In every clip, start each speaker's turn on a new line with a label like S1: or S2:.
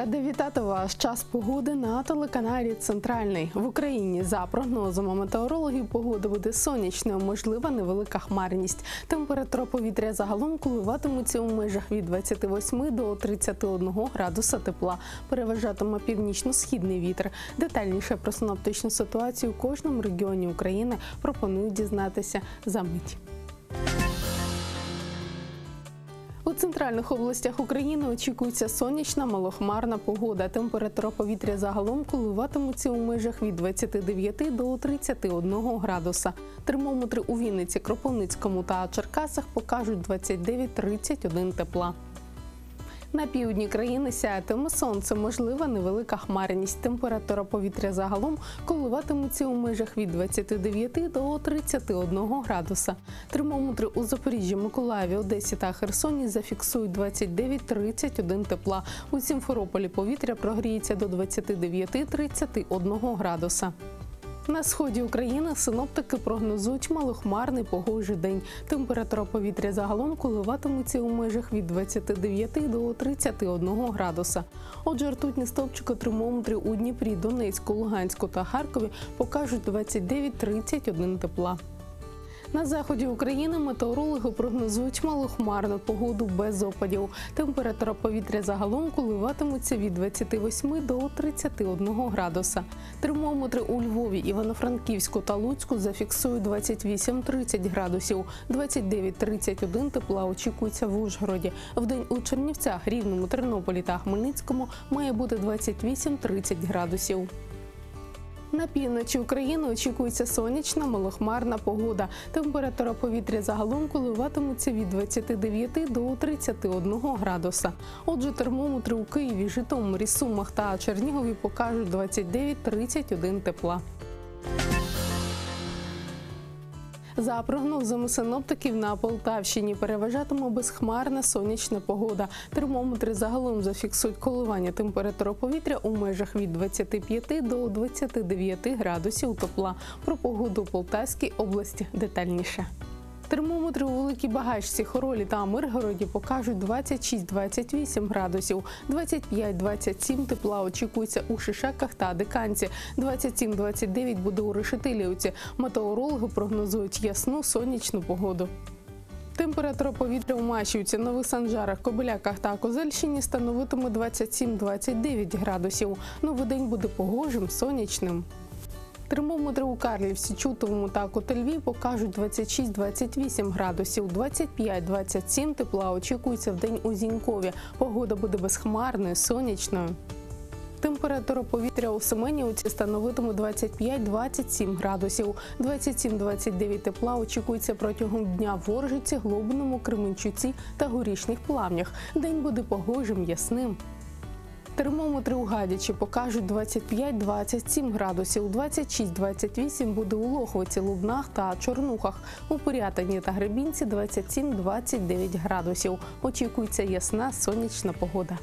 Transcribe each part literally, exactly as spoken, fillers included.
S1: Ради вітати вас. Час погоди на телеканалі «Центральний». В Україні, за прогнозами метеорологів, погода буде сонячною, можлива невелика хмарність. Температура повітря загалом коливатиметься у межах від двадцяти восьми до тридцяти одного градуса тепла. Переважатиме північно-східний вітер. Детальніше про синоптичну ситуацію у кожному регіоні України пропоную дізнатися за мить. У центральних областях України очікується сонячна, малохмарна погода. Температура повітря загалом коливатиметься у межах від двадцяти дев'яти до тридцяти одного градуса. Термометри у Вінниці, Кропивницькому та Черкасах покажуть двадцять дев'ять - тридцять один тепла. На півдні країни сяятиме сонце, можлива невелика хмарність. Температура повітря загалом коливатиметься у межах від двадцяти дев'яти до тридцяти одного градуса. Термометри у Запоріжжі, Миколаєві, Одесі та Херсоні зафіксують двадцять дев'ять - тридцять один тепла. У Сімферополі повітря прогріється до двадцяти дев'яти - тридцяти одного градуса. На сході України синоптики прогнозують малохмарний погожий день. Температура повітря загалом коливатиметься у межах від двадцяти дев'яти до тридцяти одного градуса. Отже, ртутні стовпчики термометрів у Дніпрі, Донецьку, Луганську та Харкові покажуть двадцять дев'ять - тридцять один тепла. На заході України метеорологи прогнозують малохмарну погоду без опадів. Температура повітря загалом коливатиметься від двадцяти восьми до тридцяти одного градуса. Термометри у Львові, Івано-Франківську та Луцьку зафіксують двадцять вісім - тридцять градусів. двадцять дев'ять - тридцять один тепла очікується в Ужгороді. Вдень у Чернівцях, Рівному, Тернополі та Хмельницькому має бути двадцять вісім - тридцять градусів. На півночі України очікується сонячна, малохмарна погода. Температура повітря загалом коливатиметься від двадцяти дев'яти до тридцяти одного градуса. Отже, термометри у Києві, Житомирі, Сумах та Чернігові покажуть двадцять дев'ять - тридцять один тепла. За прогнозами синоптиків, на Полтавщині переважатиме безхмарна сонячна погода. Термометри загалом зафіксують коливання температури повітря у межах від двадцяти п'яти до двадцяти дев'яти градусів тепла. Про погоду у Полтавській області детальніше. Термометри у Великій Багачці, Хоролі та Миргороді покажуть двадцять шість - двадцять вісім градусів. двадцять п'ять - двадцять сім тепла очікується у Шишаках та Диканці. двадцять сім - двадцять дев'ять буде у Решетилівці. Метеорологи прогнозують ясну сонячну погоду. Температура повітря у Машівці, Нових Санжарах, Кобиляках та Козельщині становитиме двадцять сім - двадцять дев'ять градусів. Новий день буде погожим, сонячним. Термометри у Карлівці, Чутовому та Котельві покажуть двадцять шість - двадцять вісім градусів. двадцять п'ять - двадцять сім тепла очікується вдень у Зінькові. Погода буде безхмарною, сонячною. Температура повітря у Семенівці становитиме двадцять п'ять - двадцять сім градусів. двадцять сім - двадцять дев'ять тепла очікується протягом дня в Оржиці, Глобиному, Кременчуці та Горішніх Плавнях. День буде погожим, ясним. Термометри у Гадячі покажуть двадцять п'ять - двадцять сім градусів. двадцять шість - двадцять вісім буде у Лохвиці, Лубнах та Чорнухах. У Пирятині та Гребінці двадцять сім - двадцять дев'ять градусів. Очікується ясна сонячна погода.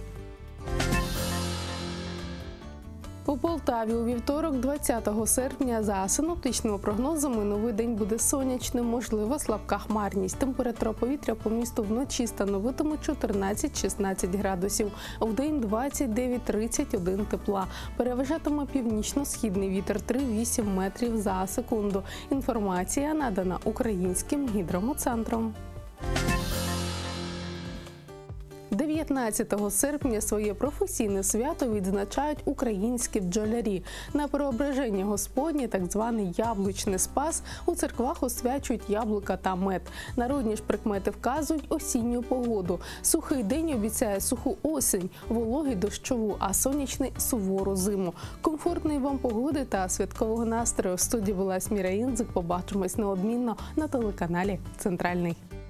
S1: У Полтаві у вівторок, двадцятого серпня, за синоптичними прогнозами, новий день буде сонячним, можлива слабка хмарність. Температура повітря по місту вночі становитиме чотирнадцять - шістнадцять градусів, вдень двадцять дев'ять - тридцять один тепла. Переважатиме північно-східний вітер три - вісім метрів за секунду. Інформація надана Українським гідрометцентром. дев'ятнадцятого серпня своє професійне свято відзначають українські бджолярі. На Преображення Господнє, так званий яблучний спас, у церквах освячують яблука та мед. Народні ж прикмети вказують осінню погоду. Сухий день обіцяє суху осінь, вологий дощову, а сонячний – сувору зиму. Комфортної вам погоди та святкового настрою. В студії була Сміра Інзик. Побачимось неодмінно на телеканалі «Центральний».